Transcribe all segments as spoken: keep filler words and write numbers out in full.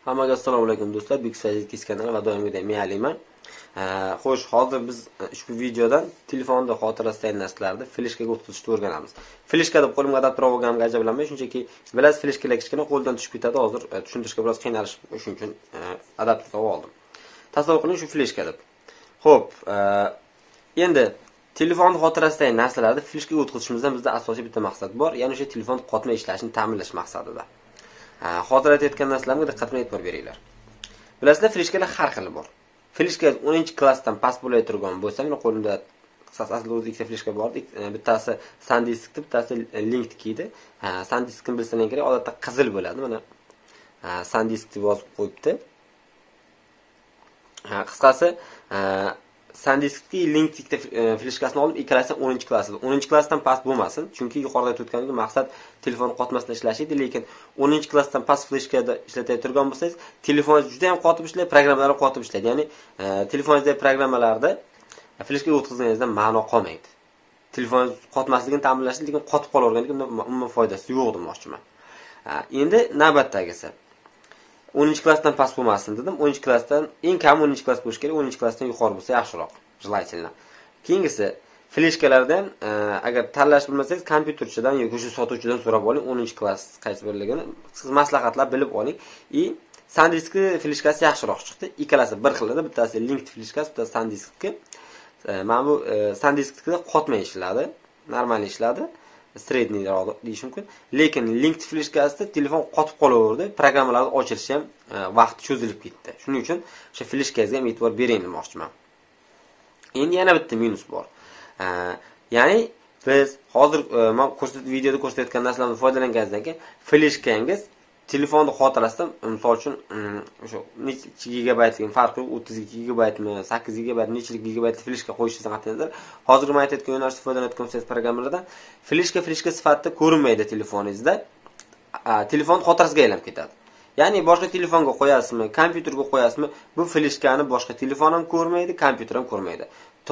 Hammaga assalomu alaykum do'stlar. Big Size kanali va doimgidek men Aliman. Xo'sh, hozir biz ushbu videodan telefonda xotirasidagi narsalarni fleshkaga o'tkazishni o'rganamiz. Fleshka deb qo'limga adapter olganimga ajablanmay, shunchaki bilasiz fleshkalar kichkina qo'ldan tushib ketadi. Hozir tushuntirishga biroz qiynalish shuning uchun adapter oldim. Tasavvur qiling, shu fleshka deb. Xo'p, endi telefon xotirasidagi narsalarni fleshkaga o'tkazishimizdan bizda asosiy bitta maqsad bor, ya'ni o'sha telefon qotmay ishlashini ta'minlash maqsadida. Hozir aytayotgan narsalarga diqqat bilan e'tibor beringlar. Bilasizlar, fleshkalar har xili bor. Fleshka o'ninchi klassdan past bo'lay turgan bo'lsa, men qo'limda qisqasi aslida o'zi ikkita fleshka bor. Bittasi SanDisk, bittasi Link edi. SanDiskni bilsanglar kerak, odatda qizil bo'ladi. Mana SanDisk deb yozib qo'yibdi. Qisqasi SanDiskki Link ikkita fleshkasini olib, ikkalasi o'ninchi klassda. o'ninchi klassdan past bo'lmasin, chunki yuqorida aytganimdek maqsad telefon qotmasdan ishlash edi, lekin o'ninchi klassdan past fleshkada ishlatay turgan bo'lsangiz, telefoningiz juda ham qotib ishlaydi, programmalar qotib ishlaydi. Ya'ni telefoningizdagi programmalarda fleshkaga o'tkazganingizdan ma'no qolmaydi. Telefoningiz qotmasligini ta'minlashdi, lekin qotib qolaverganligi umuman foydasi yo'q demoqchiman. Endi navbatdagisi. o'ninchi klassdan past bo'lmasin dedim. o'ninchi klassdan eng kam o'ninchi klass bo'lish kerak, o'ninchi klassdan yuqori bo'lsa yaxshiroq. Желательно. Keyingisi fleshkalardan agar tanlash bilmasangiz, kompyuterchidan yoki shu sotuvchidan so'rab oling, o'ninchi klass qaysi birligini siz maslahatlar bilib oling. И SanDiskki fleshkasi yaxshiroq chiqdi. Ikkalasi bir xil edi, bittasi Link fleshkasi, bittasi SanDiskki. Mana bu SanDiskda qotmay ishladi, normal ishladi. Sredniy deyish mumkin. Lekin Link fleshkasida telefon qotib qolaverdi, programmalarni ochilishi ham vaqt cho'zilib ketdi. Shuning uchun o'sha fleshkasiga ham e'tibor bering demoqchiman. Endi yana bitta minus bor. Ya'ni biz hozir men ko'rsatib videoda ko'rsatayotgan narsalardan foydalanganingizdan keyin fleshkangiz telefonni xotirasidan, misol uchun o'sha necha gigabaytlik farqi, o'ttiz ikki gigabaytmi, sakkiz gigabayt, nechilik gigabaytli fleshka qo'yishingizni qat'iy hozir men aytayotgan yo'nalishda foydalanayotgan bo'lsangiz programmalardan fleshka fleshka sifatida ko'rinmaydi telefoningizda. Telefon xotirasiga aylanib ketadi. Ya'ni boshqa telefonga qo'yasizmi, kompyuterga qo'yasizmi, bu fleshkani boshqa telefon ham ko'rmaydi, kompyuter ham ko'rmaydi.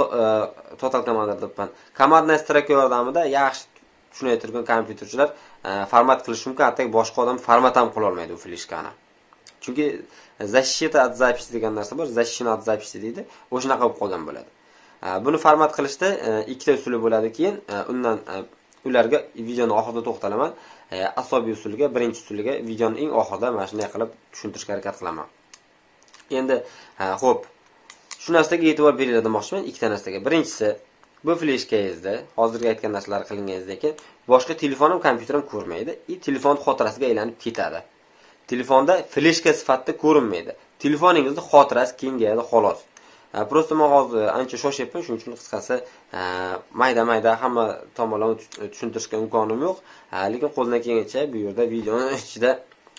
Total Commander debman. Command Strike yordamida yaxshi tushunay turgan kompyuterchilar format qilish mumkin, hatto boshqa odam format ham qila olmaydi u fleshkani. Chunki защита от записи degan narsa bor, защита от записи deydi. O'shanaqa bo'lib qolgan bo'ladi. Buni format qilishda ikkita usuli bo'ladi, keyin undan ularga videoni oxirida to'xtalaman. Asobiy usuliga, birinchi usuliga videoning eng oxirida mana shunday qilib tushuntirishga harakat qilaman. Endi xo'p, shu narsaga e'tibor beringlar demoqchiman, ikkita narsaga. Birinchisi, bu fleshkangizda hozirgi aytgan narsalar qilinganingizdan keyin boshqa telefon ham kompyuter ham ko'rmaydi, и telefon xotirasiga aylanib ketadi. Telefonda fleshka sifatida ko'rinmaydi. Telefoningizni xotirasi kengayadi xolos. Prosta men hozir ancha shoshyapman, shuning uchun qisqasi mayda-mayda hamma tomonlarni tushuntirishga imkonim yo'q. Lekin qo'ldan kelgancha bu yerda videoning ichida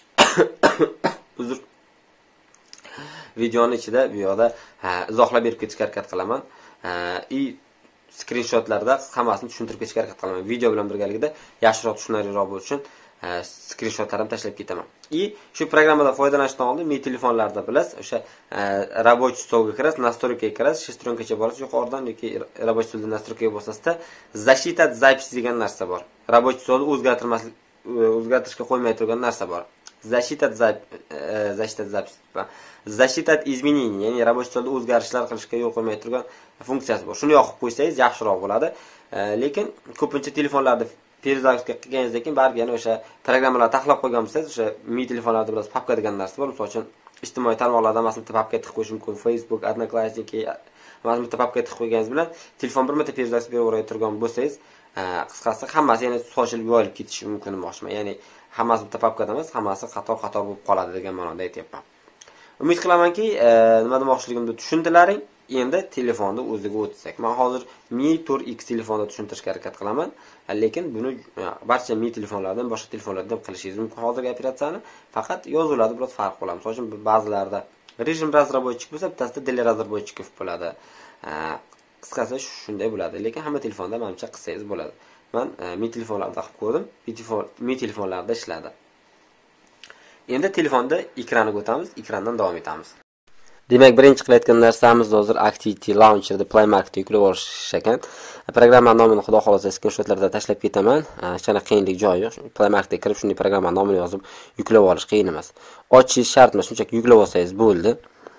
uzr videoning ichida bu yoqda izohlab berib ketishga harakat qilaman. I skrinshotlarda hammasini tushuntirib ketishga harakat qilaman. Video bilan birgalikda yaxshiroq tushunarliroq bo'lish uchun skrinshotlarni tashlab ketaman. И shu programmadan foydalanishdan oldin men telefonlarda bilasiz, o'sha рабочий stolga kirasiz, настройкаga kirasiz, shestronkacha borasiz, yuqoridan yoki рабочий stolda настройкаga bosasizda защита от записи degan narsa bor. рабочий stolni o'zgartirmaslik o'zgartirishga qo'ymay turgan narsa bor. Защита от защита от записи. Защита от изменений, ya'ni рабочий stolda o'zgarishlar qilishga yo'l qo'ymay turgan funksiyasi bor. Shuni yoqib qo'ysangiz yaxshiroq bo'ladi. Lekin ko'pincha telefonlarda перезагрузка qilganingizdan keyin baribir yana o'sha programmalarni taxlab qo'ygan bo'lsangiz, o'sha mi telefonlarda biroz papka degan narsa bor. Misol uchun ijtimoiy tarmoqlarda masalan bitta papka tiqib qo'yish mumkin, Facebook, Odnoklassniki, masalan bitta papka tiqib qo'yganingiz bilan telefon bir marta перезагрузка beraverib turgan bo'lsangiz, qisqasi hammasi yana sochilib yoyilib ketishi mumkin demoqchiman. Ya'ni hammasi bitta papkada emas, hammasi qator-qator bo'lib qoladi degan ma'noda aytyapman. Umid qilamanki, nima demoqchiligimni tushundilaring. Endi telefonni o'ziga o'tsak. Men hozir Mi Tour X telefonda tushuntirishga harakat qilaman, lekin buni barcha Mi telefonlardan boshqa telefonlarda ham qilishingiz mumkin hozirgi operatsiyani, faqat yozuvlarda biroz farq bo'ladi. Masalan, uchun ba'zilarda rejim razработчик bo'lsa, bitasida для разработчиков bo'ladi. Qisqasi shunday bo'ladi, lekin hamma telefonda menimcha qilsangiz bo'ladi. Men Mi telefonlarda qilib ko'rdim, Mi telefonlarda ishladi. Endi telefonda ekraniga o'tamiz, ekrandan davom etamiz. Demak, birinchi qilayotgan narsamiz hozir Activity Launcherda Play Marketga yuklab olish ekan. Programma nomini xudo xolasa screenshotlarda tashlab ketaman. Hech qanaqa qiyinlik joyi yo'q. Play Marketga kirib shunday programma nomini yozib yuklab olish qiyin emas. Ochish shart emas, shunchaki yuklab olsangiz bo'ldi.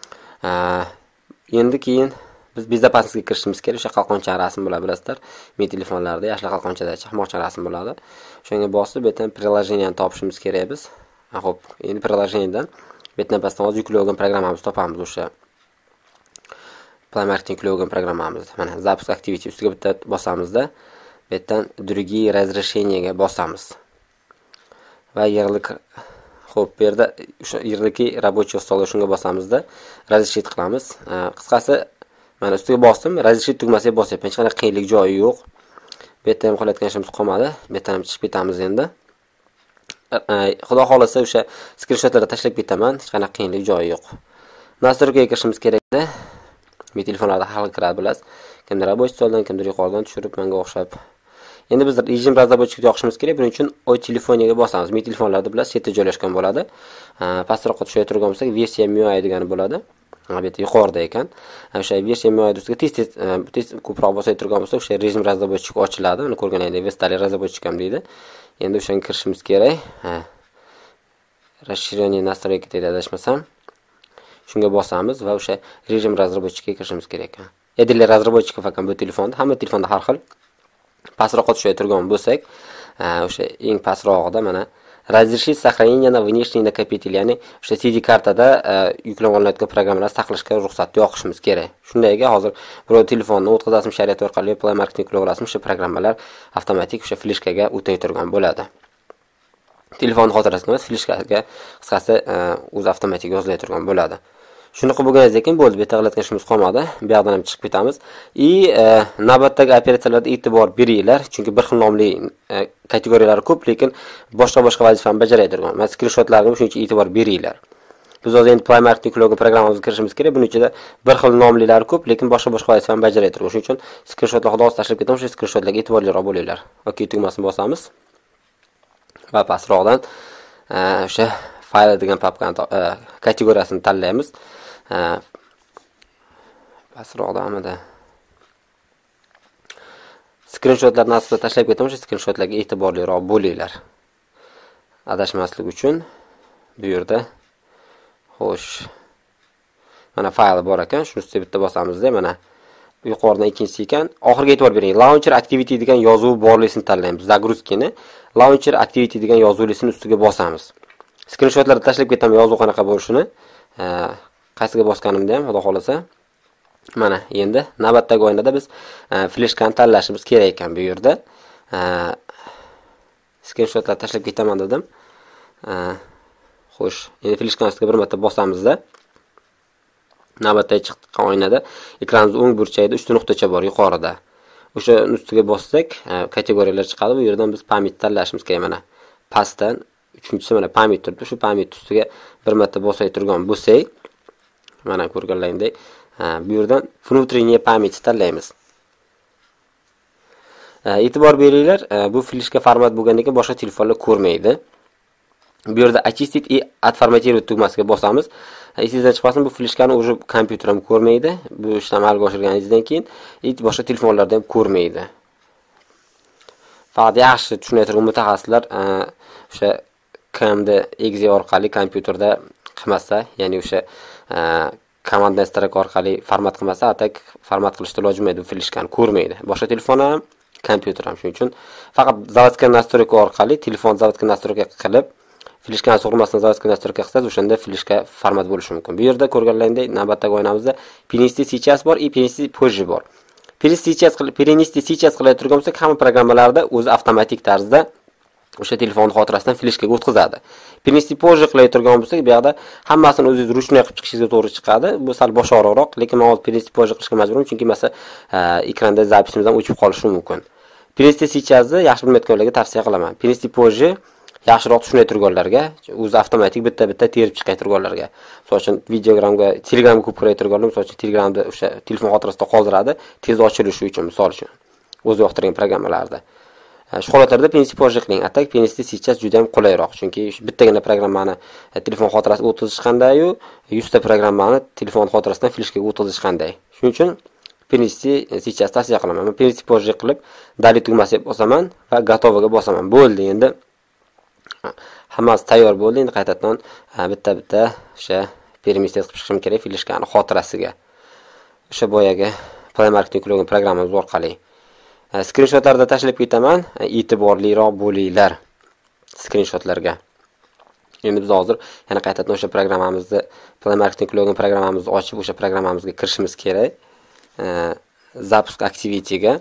Endi keyin biz bezopaslikka kirishimiz kerak. O'sha qalqoncha rasm bo'ladi, bilasizlar. Men telefonlarda yoshlar qalqonchada chaqmoqcha rasm bo'ladi. O'shanga bosib, bu yerdan приложениeni topishimiz kerak biz. Xo'p, endi приложениеdan bu yerdan pastdan hozir yuklab olgan programmamizni topamiz. O'sha Play Marketing yuklab olgan programmamiz. Mana Запуск Activity ustiga bitta bosamizda, bu yerdan другие разрешениyaga bosamiz. Va yerlik xo'p, bu yerda o'sha yerlikki рабочий stol shunga bosamizda разрешить qilamiz. Qisqasi mana ustiga bosdim, разрешить tugmasiga bosyapman. Hech qanaqa qiyinlik joyi yo'q. Bu yerda ham qilayotgan ishimiz qolmadi. Bu yerdan ham chiqib ketamiz endi. Xudo xolasa o'sha screenshotlarga tashlab ketaman. Hech qanaqa qiyinlik joyi yo'q. Nastroykaga kirishimiz kerak-da. Men telefonlarda hal qiladi bilasiz. Kimdir рабочий stoldan, kimdir yuqoridan tushirib menga o'xshab. Endi biz rejim разработчикni yoqishimiz kerak. Buning uchun oy telefoniyaga bosamiz. Men telefonlarda bilasiz, chetda joylashgan bo'ladi. Pastroqqa tushib turgan bo'lsak, versiya M U I degani bo'ladi. Bu yerda yuqorida ekan. O'sha versiya M U I ustiga tez-tez tez ko'proq bosib turgan bo'lsa, o'sha rejim разработчик ochiladi. Uni ko'rganingizdek, Vestali разработчик ham deydi. Endi o'shanga kirishimiz kerak. Расширение настройки deydi adashmasam. Shunga bosamiz va o'sha rejim разработчикga kirishimiz kerak ekan. Edil разработчик faqat bu telefonda, hamma telefonda har xil. Pastroqqa tushib turgan bo'lsak, o'sha eng pastrog'ida mana разрешить сохранение на внешний накопитель, ya'ni o'sha C D kartada yuklab olinayotgan programmalarni saqlashga ruxsat yoqishimiz kerak. Shundayga hozir birov telefonni o'tkazasizmi shariat orqali Play Marketing yuklab olasizmi, o'sha programmalar avtomatik o'sha fleshkaga o'tay turgan bo'ladi. Telefon xotirasiga emas, fleshkaga qisqasi o'zi avtomatik yozilay turgan bo'ladi. Shunaqa bo'lganingizdan keyin bo'ldi, bu yerda qilayotgan ishimiz qolmadi. Bu yoqdan ham chiqib ketamiz. И navbatdagi operatsiyalarga e'tibor beringlar, chunki bir xil nomli kategoriyalari ko'p, lekin boshqa-boshqa vazifani bajaradi. Mana screenshotlarga shuncha e'tibor beringlar. Biz hozir endi Play Marketing yuklab programmamizga kirishimiz kerak. Buning ichida bir xil nomlilari ko'p, lekin boshqa-boshqa vazifani bajaradi. Shuning uchun screenshotlarni hozir tashlab ketamiz, o'sha screenshotlarga e'tiborliroq bo'linglar. OK tugmasini bosamiz. Va pastroqdan o'sha fayl degan papkani kategoriyasini tanlaymiz. Pastroqdamida screenshotlarni aslida tashlab ketamiz, o'sha screenshotlarga e'tiborliroq bo'linglar. Adashmaslik uchun bu yerda xo'sh. Mana fayl bor ekan, shuni ustiga bitta bosamizda, mana yuqoridan ikkinchisi ekan. Oxirga e'tibor bering. Launcher Activity degan yozuv borligini tanlaymiz. Загрузкini Launcher Activity degan yozuvlisini ustiga bosamiz. Screenshotlarni tashlab ketaman yozuv qanaqa bo'lishini. Qaysiga bosganimda ham xudo xolasa. Mana endi navbatdagi o'yinda biz fleshkani tanlashimiz kerak ekan bu yerda. Screenshotlar tashlab ketaman dedim. Xo'sh, endi fleshkani ustiga bir marta bosamizda navbatdagi chiqqan o'yinda ekranning o'ng burchagida uchta nuqtacha bor yuqorida. O'sha ustiga bossak, kategoriyalar chiqadi. Bu yerdan biz pamit tanlashimiz kerak mana. Pastdan uchinchisi mana pamit turibdi. Shu pamit ustiga bir marta bosay turgan bo'lsak, mana ko'rganlaringdek, bu yerdan внутренняя память tanlaymiz. E'tibor beringlar, bu fleshka format bo'lgandan keyin boshqa telefonlar ko'rmaydi. Bu yerda очистить и отформатировать tugmasiga bosamiz. Esingizdan chiqmasin, bu fleshkani уже kompyuter ham ko'rmaydi. Bu ishni amalga oshirganingizdan keyin hech boshqa telefonlarda ham ko'rmaydi. Faqat yaxshi tushunayotgan mutaxassislar o'sha C M D exe orqali kompyuterda qilmasa, ya'ni o'sha komanda strak orqali format qilmasa, atak format qilishda iloji bo'lmaydi, fleshkani ko'rmaydi. Boshqa telefon ham, kompyuter ham. Shuning uchun faqat zavodskiy настройка orqali telefon zavodskiy настройка qilib fleshkani sug'urmasdan zavodskiy настройка qilsangiz, o'shanda fleshka format bo'lishi mumkin. Bu yerda ko'rganlaringdek navbatdagi o'yinimizda перенести сейчас bor, и перенести позже bor. Перенести сейчас qilib, перенести сейчас qilib turgan bo'lsak, hamma programmalarda o'zi avtomatik tarzda o'sha telefon xotirasidan fleshkaga o'tkazadi. Перенести позже qilib turgan bo'lsak, bu yoqda hammasini o'zingiz ruchnoy qilib chiqishingiz to'g'ri chiqadi. Bu sal bosh og'riqroq, lekin men hozir перенести позже qilishga majburman, chunki masalan ekranda zapisimizdan o'chib qolishi mumkin. перенести сейчас-ni yaxshi bilmayotganlarga tavsiya qilaman. перенести позже yaxshiroq tushunay turganlarga, o'zi avtomatik bitta-bitta terib chiqay turganlarga. Masalan uchun videogramga, Telegramga ko'p kiray turganlar, masalan uchun Telegramda o'sha telefon xotirasida qoldiradi, tez ochilishi uchun, misol uchun. O'zi yoqtirgan programmalarda. Shu holatlarda Pensi Project qiling. Atak Pensi сейчас juda ham qulayroq, chunki bittagina programmani telefon xotirasiga o'tkazish qanday-yu, yuz ta programmani telefon xotirasidan fleshkaga o'tkazish qanday. Shuning uchun Pensi сейчас tavsiya qilaman. Men Pensi Project qilib, Dali tugmasiga bosaman va gatovaga bosaman. Bo'ldi, endi hammasi tayyor bo'ldi. Endi qaytadan bitta-bitta o'sha permissiya qilib chiqishim kerak fleshkani xotirasiga. O'sha boyaga Play Marketing yuklagan programmamiz orqali. Screenshotlarda tashlab ketaman, e'tiborliroq bo'linglar screenshotlarga. Endi biz hozir yana qaytadan o'sha programmamizni Play Marketing yuklagan programmamizni ochib, o'sha programmamizga kirishimiz kerak. Zapusk Activity-ga.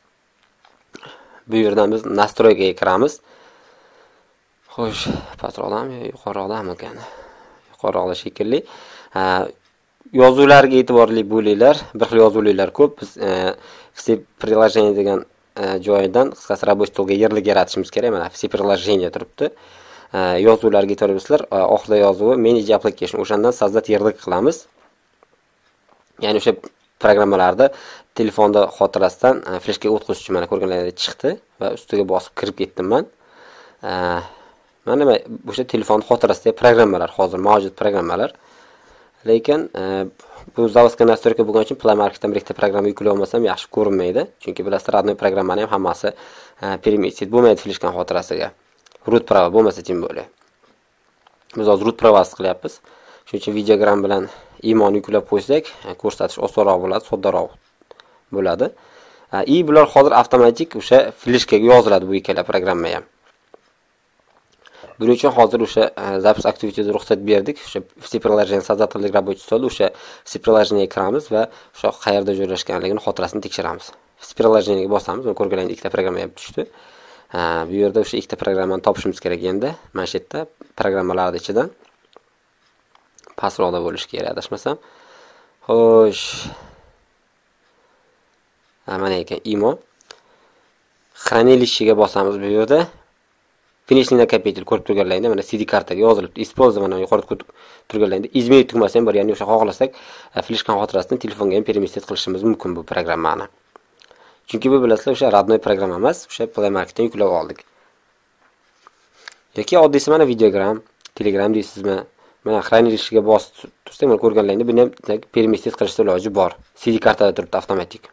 Bu yerdan biz nastroykaga kiramiz. Xo'sh, pastroqdami, yuqoriroqdami ekan? Yuqoriroqda shekilli. Yozuvlarga e'tiborli bo'linglar. Bir xil yozuvlar ko'p. Biz все приложения degan joyidan qisqasi рабочий stolga yerlik yaratishimiz kerak. Mana все приложения turibdi. Yozuvlarga e'tibor bersizlar, oxirida yozuvi manage application. O'shandan sozdать yerlik qilamiz. Ya'ni o'sha programmalarda telefonda xotirasidan fleshkaga o'tkazish uchun mana ko'rganlaringizdek chiqdi va ustiga bosib kirib ketdim men. Mana o'sha telefon xotirasidagi programmalar, hozir mavjud programmalar. Lekin bu zavodga nastroyka bo'lgani uchun Play Marketdan birikta programma yuklay olmasam yaxshi ko'rinmaydi. Chunki bilasizlar, radnoy programmani ham hammasi permitted bo'lmaydi fleshkan xotirasiga. Root prava bo'lmasa tim bo'ladi. Biz hozir root pravasi qilyapmiz. Shuning uchun videogram bilan imon yuklab qo'ysak, ko'rsatish osonroq bo'ladi, soddaroq bo'ladi. I bular hozir avtomatik o'sha fleshkaga yoziladi bu ikkala programma ham. Buning uchun hozir o'sha Zapusk Activity-ga ruxsat berdik. O'sha все приложения создательный рабочий stol, o'sha все приложения kiramiz va o'sha qayerda joylashganligini xotirasini tekshiramiz. все приложения-ga bosamiz, va ko'rganingizdek ikkita programma ham tushdi. Bu yerda o'sha ikkita programmani topishimiz kerak endi. Mana shu yerda programmalar ichidan pastroqda bo'lishi kerak, adashmasam. Xo'sh. Mana ekan imo. Хранилищеga bosamiz bu yerda. Finishing накопитель ko'rib turganlaringda mana C D kartaga yozilibdi. Использование yuqorida turganlaringda izmenit tugmasi ham bor, ya'ni o'sha xohlasak fleshkan xotirasidan telefonga ham permissiya qilishimiz mumkin bu programmani. Chunki bu bilasizlar o'sha radnoy programma emas, o'sha Play Marketdan yuklab oldik. Yoki oddiysi mana videogram, Telegram deysizmi? Mana xranilishga bosib tursak, mana ko'rganlaringda buni ham permissiya qilish iloji bor. C D kartada turibdi avtomatik.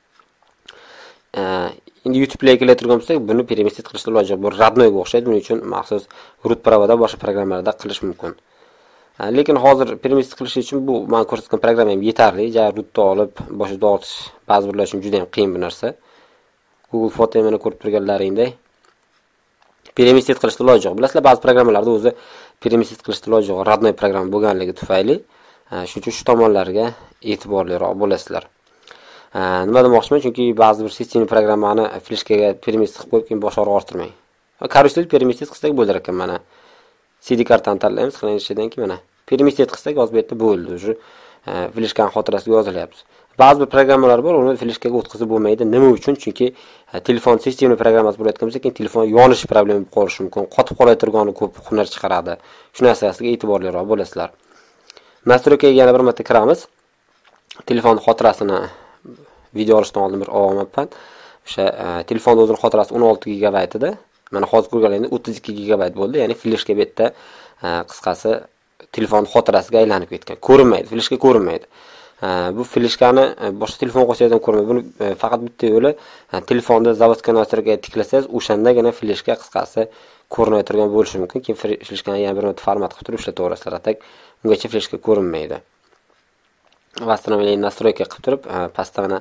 Endi YouTube ga kelib turgan bo'lsak, buni permissiya qilish iloji bor. Radnoyga o'xshaydi, buning uchun maxsus root pravada boshqa programmalarda qilish mumkin. Lekin hozir permissiya qilish uchun bu men ko'rsatgan programma ham yetarli. Ja rootni olib, boshida ortish ba'zi birlar uchun juda ham qiyin bu narsa. Google Photo mana ko'rib turganlaringdek permissiya qilish iloji yo'q. Bilasizlar, ba'zi programmalarda o'zi permissiya qilish iloji yo'q, radnoy programma bo'lganligi tufayli. Shuning uchun shu tomonlarga e'tiborliroq bo'lasizlar. Nima demoqchiman? Chunki ba'zi bir sistemli programmani fleshkaga permissiya qilib qo'yib, keyin bosh og'rig'i orttirmang. Karusel permissiya qilsak bo'lar ekan mana. C D kartani tanlaymiz, qilinishdan keyin mana permissiya qilsak hozir bu yerda bo'ldi. Shu fleshkan xotirasiga yozilyapti. Ba'zi bir programmalar bor, uni fleshkaga o'tkazib bo'lmaydi. Nima uchun? Chunki telefon sistemli programmasi bo'layotgan bo'lsa, keyin telefon yonish problemi bo'lib qolishi mumkin. Qotib qolayotgani ko'p hunar chiqaradi. Shu narsasiga e'tiborliroq bo'lasizlar. Nastroykaga yana bir marta kiramiz. Telefon xotirasini video olishdan oldin bir olmayapman. O'sha telefon o'zining xotirasi o'n olti gigabayt edi. Mana hozir ko'rganlaringda o'ttiz ikki gigabayt bo'ldi. Ya'ni fleshka bu yerda qisqasi telefon xotirasiga aylanib ketgan. Ko'rinmaydi, fleshka ko'rinmaydi. Bu fleshkani boshqa telefon qo'shsangiz ham ko'rinmaydi. Buni faqat bitta yo'li telefonda zavodga nastroykaga tiklasangiz, o'shandagina fleshka qisqasi ko'rinmay turgan bo'lishi mumkin. Keyin fleshkani yana bir marta format qilib turib ishlataverasizlar. Atak ungacha fleshka ko'rinmaydi. Восстановление настройки qilib turib, pastda mana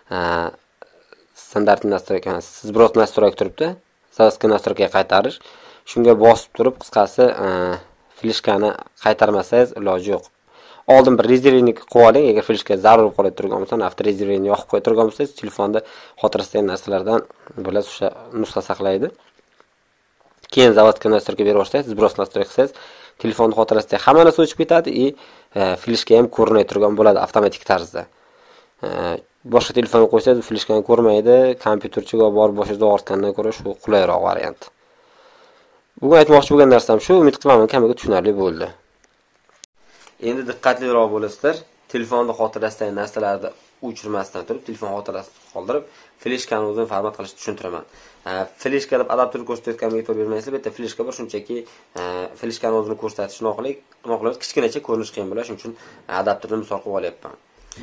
standart настройка, сброс настройка turibdi. Zavodga настройкаga qaytarish. Shunga bosib turib, qisqasi fleshkani qaytarmasangiz iloji yo'q. Oldin bir rezervni qilib oling, agar fleshka zarur qolib turgan bo'lsa, avto rezervni yoqib qo'yib turgan bo'lsangiz, telefonda xotirasidagi narsalardan bilasiz o'sha nusxa saqlaydi. Keyin zavodga настройка berib o'tsangiz, сброс настройка qilsangiz, telefon xotirasida hamma narsa o'chib ketadi va fleshka ham ko'rinmay turgan bo'ladi avtomatik tarzda. Boshqa telefonni qo'ysangiz, fleshkani ko'rmaydi, kompyuterchiga borib boshida ortgandan ko'ra shu qulayroq variant. Bugun aytmoqchi bo'lgan narsam shu, umid qilaman kamiga tushunarli bo'ldi. Endi diqqatliroq bo'lasizlar. Telefonda xotirasidagi narsalarni o'chirmasdan turib, telefon xotirasini qoldirib, fleshkani o'zini format qilishni tushuntiraman. Fleshka deb adapterni ko'rsatayotganimga e'tibor bermaysizlar. Bu yerda fleshka bor, shunchaki fleshkani o'zini ko'rsatish noqulay, noqulay kichkinacha ko'rinish qiyin bo'ladi, shuning uchun adapterni misol qilib olyapman.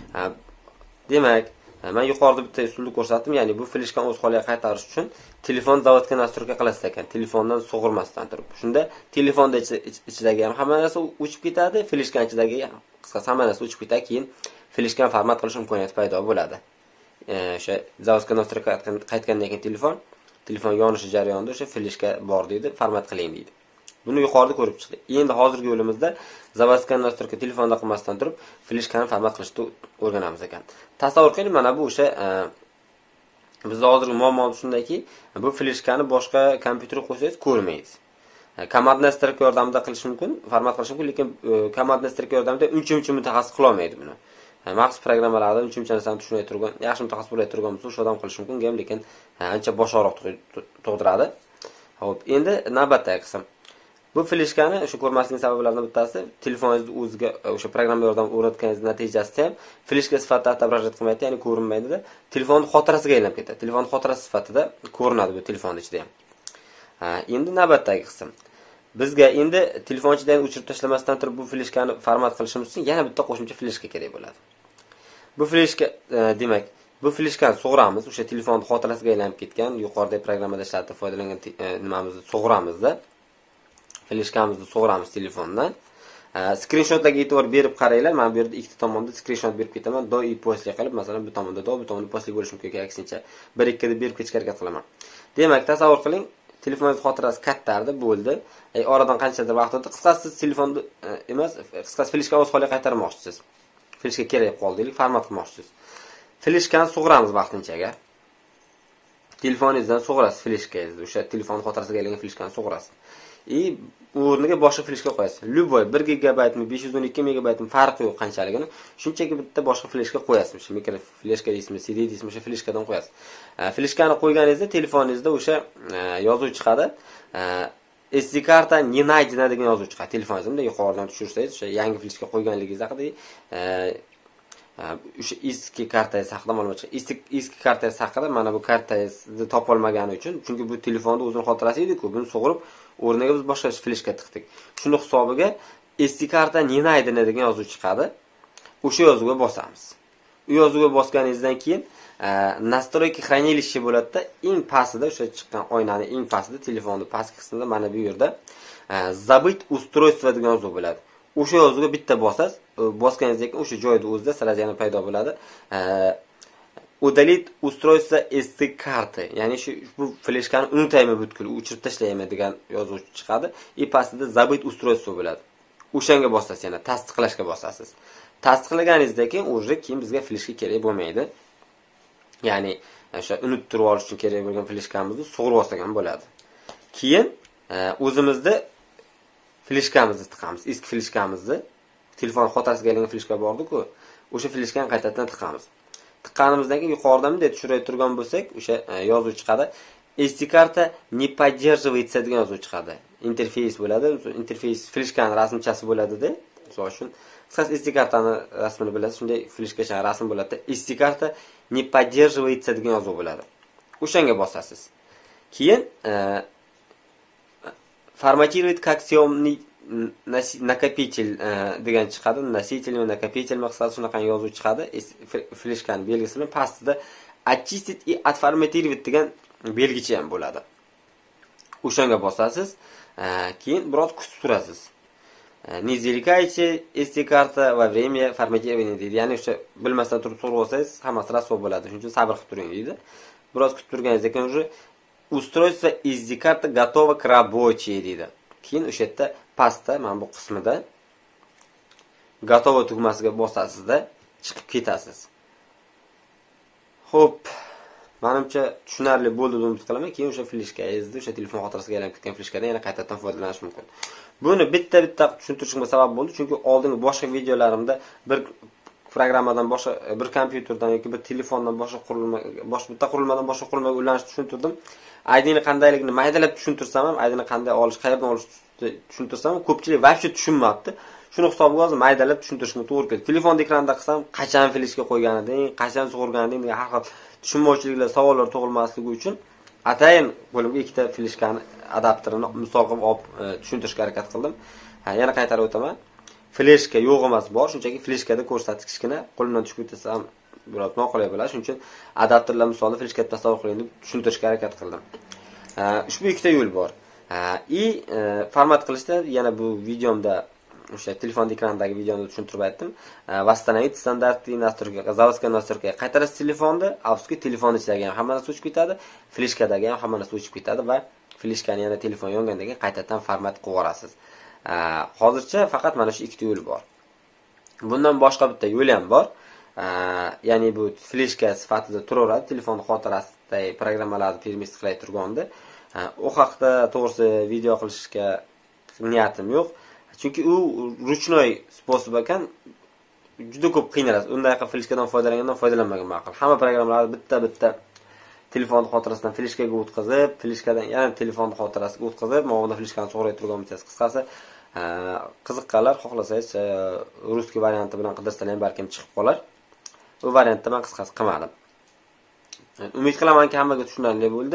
Demak, men yuqorida bitta usulni ko'rsatdim, ya'ni bu fleshkani o'z holiga qaytarish uchun telefon zavodga nastroyka qilasiz ekan, telefondan sug'urmasdan turib. Shunda telefonda ichidagi ham hamma narsa o'chib ketadi, fleshkani ichidagi qisqasi hamma narsa o'chib ketadi, keyin fleshkani format qilish imkoniyati paydo bo'ladi. O'sha zavodga nastroyka qaytgandan keyin telefon telefon yonishi jarayonida o'sha fleshka bor deydi, format qiling deydi. Buni yuqorida ko'rib chiqdik. Endi hozirgi yo'limizda zavodga nastroyka telefonda qilmasdan turib, fleshkani format qilishni o'rganamiz ekan. Tasavvur qiling, mana bu o'sha bizda hozirgi muammo shundaki, bu fleshkani boshqa kompyuterga qo'ysangiz ko'rmaysiz. Komandli nastroyka yordamida qilish mumkin, format qilish mumkin, lekin komandli nastroyka yordamida uncha-muncha mutaxassis qila olmaydi buni. Maxsus programmalarda uncha-muncha narsani tushunay turgan, yaxshi mutaxassis bo'lay turgan bo'lsa, o'sha odam qilish mumkin, lekin ancha boshqaroq tug'diradi. Xo'p, endi navbatdagi qism. Bu fleshkani o'sha ko'rmaslik sabablaridan bittasi telefoningizni o'ziga o'sha programma yordamida o'rnatganingiz natijasida ham fleshka sifatida отображать qilmaydi, ya'ni ko'rinmaydi-da, telefonning xotirasiga aylanib ketadi. Telefon xotirasi sifatida ko'rinadi bu telefonning ichida ham. Ha, endi navbatdagi qism. Bizga endi telefon ichidan o'chirib tashlamasdan turib bu fleshkani format qilishimiz uchun yana bitta qo'shimcha fleshka kerak bo'ladi. Bu fleshka demak, bu fleshkani sug'uramiz, o'sha telefonning xotirasiga aylanib ketgan, yuqoridagi programmada ishlatib foydalangan nimamizni sug'uramizda. Fleshkamizni sug'uramiz telefondan. Screenshotlarga e'tibor berib qaranglar. Men bu yerda ikkita tomonda screenshot berib ketaman. Do i postli qilib, masalan, bu tomonda do, bu tomonda postli bo'lishi mumkin, aksincha bir ikki deb berib ketishga harakat qilaman. Demak, tasavvur qiling, telefoningiz xotirasi kattardi, bo'ldi. Ey, oradan qanchadir vaqt o'tdi. Qisqasi telefonni emas, qisqasi fleshkani o'z holiga qaytarmoqchisiz. Fleshka kerak qoldiylik, format qilmoqchisiz. Fleshkani sug'uramiz vaqtinchaga. Telefoningizdan sug'urasiz fleshkangizni, o'sha telefon xotirasiga aylangan fleshkani sug'urasiz. И o'rniga boshqa fleshka qo'yasiz. Любой bir gigabaytmi, besh yuz o'n ikki megabaytmi farqi yo'q qanchaligini. Shunchaki bitta boshqa fleshka qo'yasiz. O'sha mikro fleshka deysizmi, C D deysizmi, o'sha fleshkadan qo'yasiz. Fleshkani qo'yganingizda telefoningizda o'sha yozuv chiqadi. S D karta не найдена degan yozuv chiqadi. Telefoningizda yuqoridan tushirsangiz, o'sha yangi fleshka qo'yganligingiz haqida o'sha eski kartangiz haqida ma'lumot chiqadi. Eski eski kartangiz haqida mana bu kartangizni topolmagani uchun, chunki bu telefonda o'zining xotirasi edi-ku, buni sug'urib o'rniga biz boshqa fleshka tiqdik. Shuni hisobiga S D karta не найдена degan yozuv chiqadi. O'sha yozuvga bosamiz. U yozuvga bosganingizdan keyin настройки хранилища bo'ladi-da, eng pastida o'sha chiqqan oynaning eng pastida telefonning pastki qismida mana bu yerda забыть устройство degan yozuv bo'ladi. O'sha yozuvga bitta bosasiz, bosganingizdan keyin o'sha joyda o'zida sразу yana paydo bo'ladi. Удалить устройство S D karты, ya'ni shu bu fleshkani unutaymi butkul, o'chirib tashlayman degan yozuv chiqadi. И pastida забыть устройство bo'ladi. O'shanga bosasiz, yana tasdiqlashga bosasiz. Tasdiqlaganingizdan keyin o'zi keyin bizga fleshka kerak bo'lmaydi. Ya'ni o'sha unuttirib olish uchun kerak bo'lgan fleshkamizni sug'urib olsak bo'ladi. Keyin o'zimizda fleshkamizni tiqamiz. Eski fleshkamizni, telefon xotirasiga aylangan fleshka bordi-ku, o'sha fleshkani qaytadan tiqamiz. Tiqqanimizdan keyin yuqoridan bunday tushirib turgan bo'lsak, o'sha yozuv chiqadi. S D karta не поддерживается degan yozuv chiqadi. Interface bo'ladi, interface fleshkani rasmchasi bo'ladi-da. Misol uchun, siz S D kartani rasmini bilasiz, shunday fleshkacha rasm bo'ladi. S D karta не поддерживается degan yozuv bo'ladi. O'shanga bosasiz. Keyin форматировать как съемный накопитель degan chiqadi. Носитель va накопитель maqsadi shunaqa yozuv chiqadi. Fleshkani belgisi bilan pastida очистить и отформатировать degan belgicha ham bo'ladi. O'shanga bosasiz. Keyin biroz kutib turasiz. Не извлекайте S D karta va время форматирования deydi. Ya'ni o'sha bilmasdan turib so'rab olsangiz, hammasi rasvo bo'ladi. Shuning uchun sabr qilib turing deydi. Biroz kutib turganingizdan keyin уже устройство S D karta готово к работе deydi. Keyin o'sha yerda pastda mana bu qismida готово tugmasiga bosasizda chiqib ketasiz. Xo'p, menimcha tushunarli bo'ldi deb umid qilaman. Keyin o'sha fleshkangizni, o'sha telefon xotirasiga aylanib ketgan fleshkadan yana qaytadan foydalanish mumkin. Buni bitta-bitta tushuntirishimga sabab bo'ldi, chunki oldingi boshqa videolarimda bir programmadan boshqa, bir kompyuterdan yoki bir telefondan boshqa qurilma, boshqa bitta qurilmadan boshqa qurilmaga ulanishni tushuntirdim. Aydini qandayligini maydalab tushuntirsam ham, aydini qanday olish, qayerdan olish tushuntirsam ham ko'pchilik вообще tushunmabdi. shuni hisobiga hozir maydalab tushuntirishga to'g'ri keladi. Telefonni ekranda qilsam, qachon fleshga qo'ygan eding, qachon sug'urgan eding degan har xil tushunmovchiliklar, savollar tug'ilmasligi uchun atayin bo'limga ikkita fleshkani adapterini misol qilib olib tushuntirishga harakat qildim. Ha, yana qaytarib o'taman. Fleshka yo'q emas, bor, shunchaki fleshkada ko'rsatish kichkina, qo'limdan tushib ketsam biroz noqulay bo'ladi. Shuning uchun adapterlar misolida fleshka tasavvur qiling deb tushuntirishga harakat qildim. Ushbu ikkita yo'l bor. I format qilishda yana bu videomda o'sha telefon ekranidagi videomda tushuntirib aytdim. Восстановить стандартный настройка, заводская настройка. Qaytarish telefonni, afsuski telefon ichidagi ham hamma narsa o'chib ketadi, fleshkadagi ham hamma narsa o'chib ketadi va fleshkani yana telefon yongandan keyin qaytadan format qilib olasiz. Hozircha faqat mana shu ikkita yo'l bor. Bundan boshqa bitta yo'l ham bor. Ya'ni bu fleshka sifatida turaveradi, telefon xotirasidagi programmalarni permis qilay turganda. U haqda to'g'risi video qilishga niyatim yo'q. Chunki u ruchnoy sposob ekan, juda ko'p qiynalasiz. Unday qilib fleshkadan foydalangandan foydalanmagan ma'qul. Hamma programmalarni bitta-bitta telefon xotirasidan fleshkaga o'tkazib, fleshkadan yana telefon xotirasiga o'tkazib, mo'g'ulda fleshkani sug'uray turgan bo'lsangiz, qisqasi, qiziqqanlar xohlasangiz russkiy varianti bilan qidirsalar ham balkim chiqib qolar. Bu variantda men qisqasi qilmadim. Umid qilamanki hammaga tushunarli bo'ldi.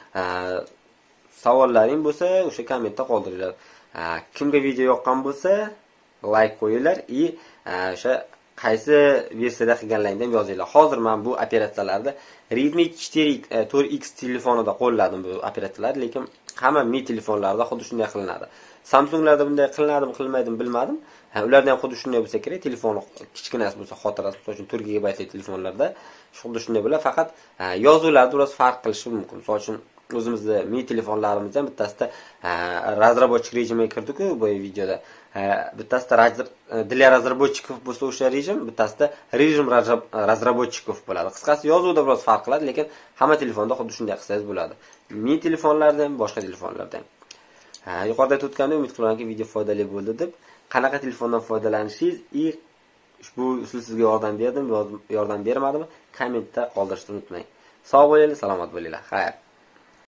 Savollaring bo'lsa, o'sha kommentda qoldiringlar. Kimga video yoqqan bo'lsa, like qo'yinglar va o'sha qaysi versiyada qilganlaringni ham yozinglar. Hozir men bu operatsiyalarda Redmi to'rt X telefonida qo'lladim bu operatsiyalarni, lekin hamma Mi telefonlarida xuddi shunday qilinadi. Samsunglarda bunday qilinadimi, qilmaydimi bilmadim. Ularda ham xuddi shunday bo'lsa kerak, telefon kichkinasi bo'lsa, xotirasi, masalan uchun to'rt gigabaytlik telefonlarda xuddi shunday bo'ladi, faqat yozuvlarda biroz farq qilishi mumkin. Masalan uchun o'zimizda Mi telefonlarimizda ham bittasida razработчик rejimiga kirdi-ku bu videoda. Bittasida для разработчиков bo'lsa o'sha rejim, bittasida rejim razработчиков bo'ladi. Qisqasi yozuvda biroz farq qiladi, lekin hamma telefonda xuddi shunday qilsangiz bo'ladi. Mi telefonlarda ham, boshqa telefonlarda ham. Ha, yuqorida aytganimdek, umid qilamanki video foydali bo'ldi deb. Qanaqa telefondan foydalanishingiz va ushbu usul sizga yordam berdim, yordam bermadimi? Kommentda qoldirishni unutmang. Sog' bo'linglar, salomat bo'linglar. Xayr.